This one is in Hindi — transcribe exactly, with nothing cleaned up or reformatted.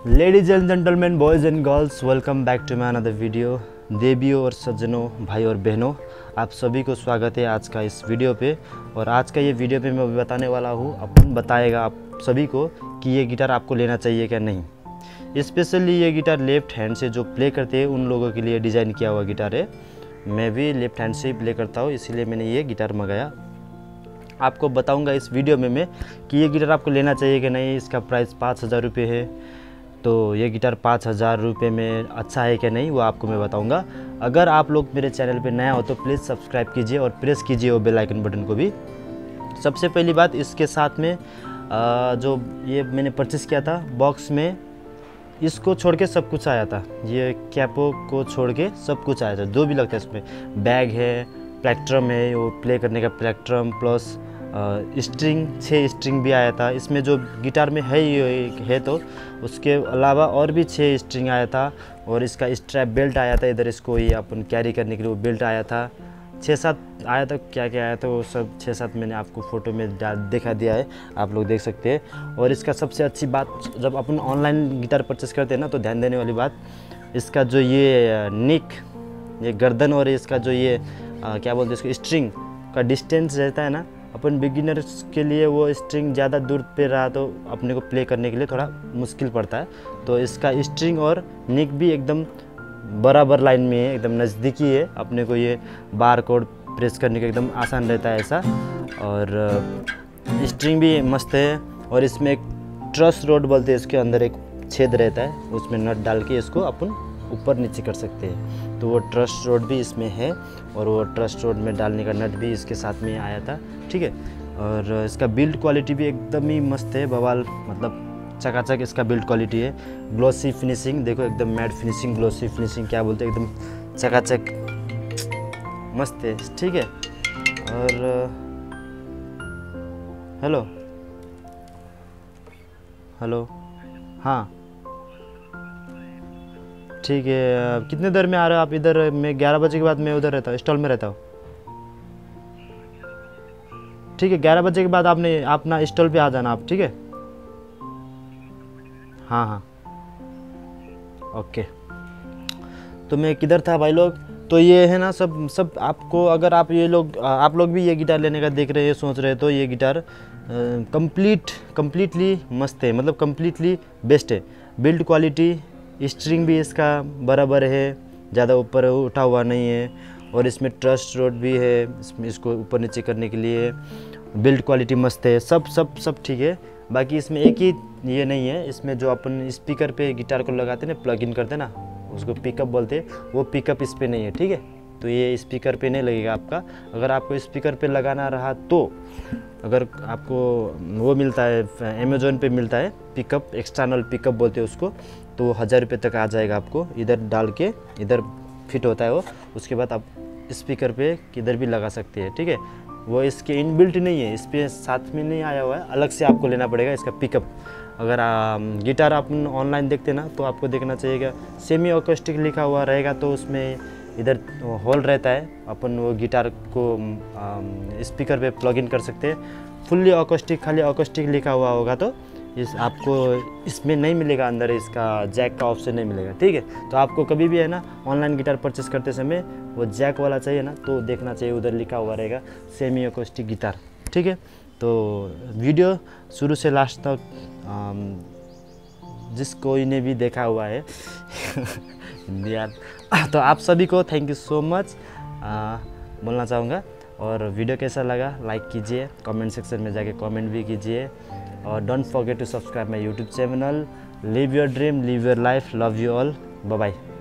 Ladies and gentleman, boys and girls, welcome back to my another video. देवियों और सज्जनों, भाई और बहनों, आप सभी को स्वागत है आज का इस वीडियो पे। और आज का ये वीडियो पे मैं बताने वाला हूँ, अपन बताएगा आप सभी को कि ये गिटार आपको लेना चाहिए क्या नहीं। स्पेशली ये गिटार लेफ्ट हैंड से जो प्ले करते हैं उन लोगों के लिए डिज़ाइन किया हुआ गिटार है। मैं भी लेफ्ट हैंड से ही प्ले करता हूँ, इसीलिए मैंने ये गिटार मंगाया। आपको बताऊँगा इस वीडियो में मैं कि ये गिटार आपको लेना चाहिए कि नहीं। इसका प्राइस पाँच हज़ार रुपये है, तो ये गिटार पाँच हज़ार रुपये में अच्छा है कि नहीं वो आपको मैं बताऊंगा। अगर आप लोग मेरे चैनल पे नया हो तो प्लीज़ सब्सक्राइब कीजिए और प्रेस कीजिए वो बेल आइकन बटन को भी। सबसे पहली बात, इसके साथ में जो ये मैंने परचेज़ किया था बॉक्स में, इसको छोड़ के सब कुछ आया था। ये कैपो को छोड़ के सब कुछ आया था, जो भी लगता है इसमें। बैग है, प्लेक्ट्रम है, वो प्ले करने का प्लेक्ट्रम, प्लस स्ट्रिंग, छः स्ट्रिंग भी आया था इसमें। जो गिटार में है ये है, तो उसके अलावा और भी छः स्ट्रिंग आया था। और इसका स्ट्रैप बेल्ट आया था, इधर इसको ये अपन कैरी करने के लिए वो बेल्ट आया था। छः सात आया था, क्या क्या आया था वो सब छः सात मैंने आपको फ़ोटो में दिखा दिया है, आप लोग देख सकते हैं। और इसका सबसे अच्छी बात, जब अपन ऑनलाइन गिटार परचेस करते हैं ना, तो ध्यान देने वाली बात, इसका जो ये निक, ये गर्दन और इसका जो ये आ, क्या बोलते हैं इसको, स्ट्रिंग का डिस्टेंस रहता है ना, अपन बिगिनर्स के लिए वो स्ट्रिंग ज़्यादा दूर पे रहा तो अपने को प्ले करने के लिए थोड़ा मुश्किल पड़ता है। तो इसका स्ट्रिंग और निक भी एकदम बराबर लाइन में है, एकदम नज़दीकी है। अपने को ये बार कोड प्रेस करने का एकदम आसान रहता है ऐसा। और स्ट्रिंग भी मस्त है। और इसमें एक ट्रस रोड बोलते हैं, इसके अंदर एक छेद रहता है, उसमें नट डाल के इसको अपन ऊपर नीचे कर सकते हैं। तो वो ट्रस्ट रोड भी इसमें है, और वो ट्रस्ट रोड में डालने का नट भी इसके साथ में आया था, ठीक है। और इसका बिल्ड क्वालिटी भी एकदम ही मस्त है, बवाल, मतलब चकाचक इसका बिल्ड क्वालिटी है। ग्लोसी फिनिशिंग देखो, एकदम मैट फिनिशिंग, ग्लोसी फिनिशिंग क्या बोलते हैं, एकदम चकाचक मस्त है, ठीक है। और हेलो हेलो हाँ ठीक है, कितने देर में आ रहे हो आप इधर? मैं ग्यारह बजे के बाद मैं उधर रहता हूँ, स्टॉल में रहता हूँ, ठीक है। ग्यारह बजे के बाद आपने अपना स्टॉल पे आ जाना आप, ठीक है। हाँ हाँ ओके। तो मैं किधर था भाई लोग? तो ये है ना सब सब आपको, अगर आप ये लोग आप लोग भी ये गिटार लेने का देख रहे हैं, सोच रहे हैं, तो ये गिटार कंप्लीट कंप्लीटली मस्त है, मतलब कंप्लीटली बेस्ट है। बिल्ड क्वालिटी, स्ट्रिंग भी इसका बराबर है, ज़्यादा ऊपर उठा हुआ नहीं है। और इसमें ट्रस्ट रोड भी है, इसमें इसको ऊपर नीचे करने के लिए। बिल्ड क्वालिटी मस्त है, सब सब सब ठीक है। बाकी इसमें एक ही ये नहीं है, इसमें जो अपन स्पीकर पे गिटार को लगाते हैं ना, प्लग इन करते हैं ना, उसको पिकअप बोलते हैं, वो पिकअप इस पे नहीं है, ठीक है। तो ये स्पीकर पे नहीं लगेगा आपका। अगर आपको स्पीकर पे लगाना रहा तो अगर आपको वो मिलता है, अमेज़ॉन पे मिलता है पिकअप, एक्सटर्नल पिकअप बोलते हैं उसको, तो वो हज़ार रुपये तक आ जाएगा आपको। इधर डाल के इधर फिट होता है वो, उसके बाद आप स्पीकर पे किधर भी लगा सकते हैं, ठीक है। वो इसके इनबिल्ट नहीं है, इस पर साथ में नहीं आया हुआ है, अलग से आपको लेना पड़ेगा इसका पिकअप। अगर आ, गिटार आप ऑनलाइन देखते ना, तो आपको देखना चाहिए कि सेमी अकोस्टिक लिखा हुआ रहेगा, तो उसमें इधर होल रहता है, अपन वो गिटार को स्पीकर पे प्लग इन कर सकते हैं। फुल्ली अकोस्टिक, खाली अकोस्टिक लिखा हुआ होगा तो इस आपको इसमें नहीं मिलेगा, अंदर इसका जैक का ऑप्शन नहीं मिलेगा, ठीक है। तो आपको कभी भी है ना ऑनलाइन गिटार परचेस करते समय वो जैक वाला चाहिए ना, तो देखना चाहिए उधर लिखा हुआ रहेगा सेमी अकोस्टिक गिटार, ठीक है। तो वीडियो शुरू से लास्ट तक जिस कोई ने भी देखा हुआ है यार, तो आप सभी को थैंक यू सो मच बोलना चाहूँगा। और वीडियो कैसा लगा लाइक कीजिए, कमेंट सेक्शन में जाके कमेंट भी कीजिए। और don't forget to subscribe my YouTube channel. Live your dream, live your life, love you all, bye bye.